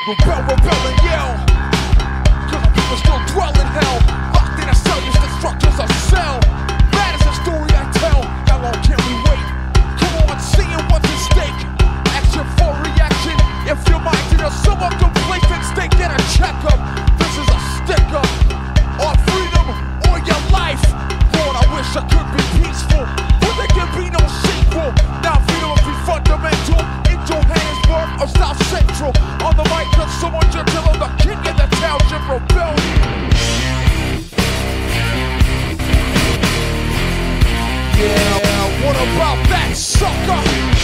Rebel, rebel and yell, cause our people still dwell in hell. Locked in a cell, use constructors a cell. That is the story I tell. How long can we wait? Come on, seeing what's at stake. Action for reaction. If your mind is somewhat complacent state, get a checkup. This is a stick-up. Or freedom, or your life. Lord, I wish I could be peaceful, but there can be no sequel. Now freedom will be fundamental. In Johannesburg or South Central. On the mic, cause someone just tell them the king of the township rebellion. Yeah, what about that sucker?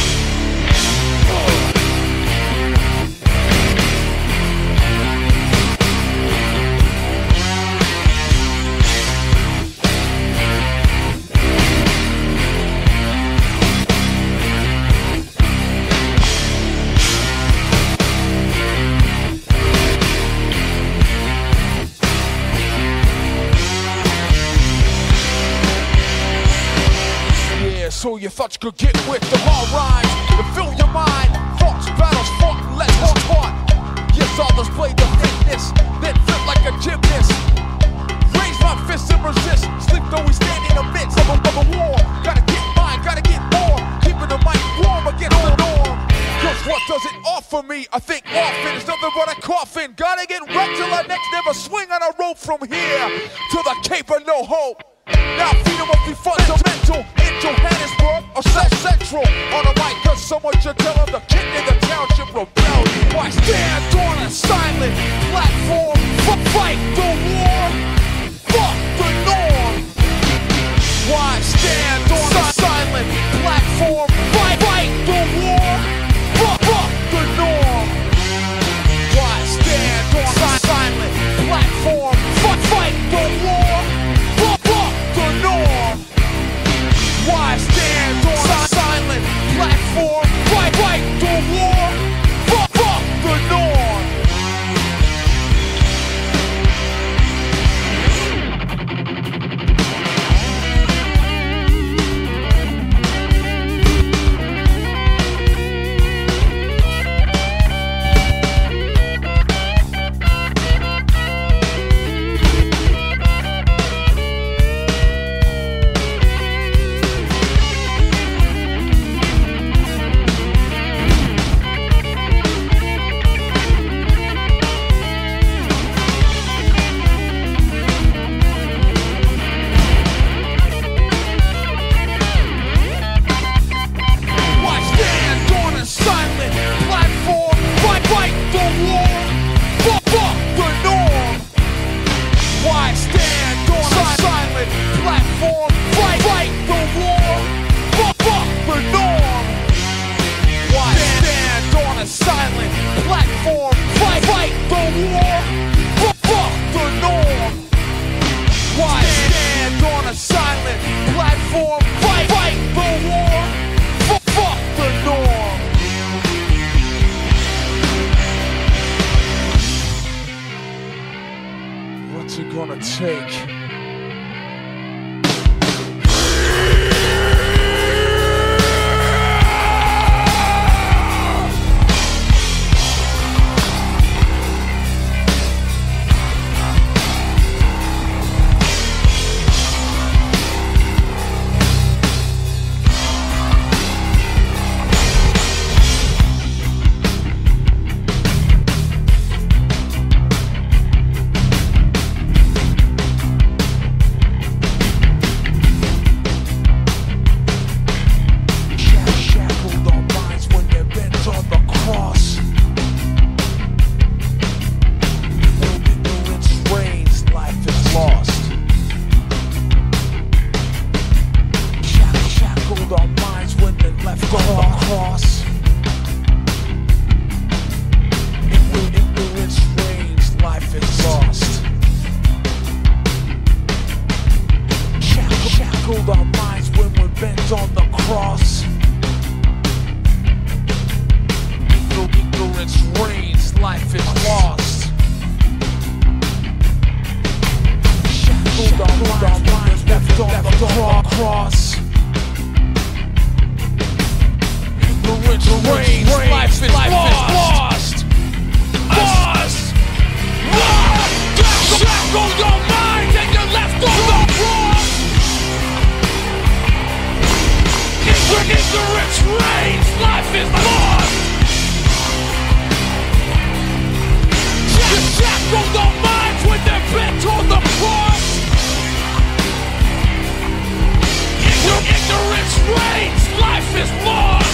So you thought you could get with the hard rhymes to fill your mind. Thoughts, battles, fought, and lessons taught. Yes, others played the fitness, then flip like a gymnast. Raise my fists and resist. Sleep though we stand in the midst of a war. Gotta get mine, gotta get more. Keeping the mic warm against the norm. Cause what does it offer me? I think often it's nothing but a coffin. Gotta get wrecked till I next never swing on a rope from here to the Cape of No Hope. Now freedom must be fundamental. In Johannesburg or South Central. On the mic, cause someone should tell them the king of the township rebellion. Why stand on a silent platform? Fight the war. Fuck the norm. Why stand on a silent platform? Fight the war. Fuck the norm. Why stand on a silent platform? Fight the war. The norm. Why stand on a silent platform? Fight the war. Fuck the norm. What's it gonna take? Cross. The rich reigns, life is lost. ignorance reigns, life is lost. Shackle the minds when they're bent on the cross. Ignorance reigns, life is lost.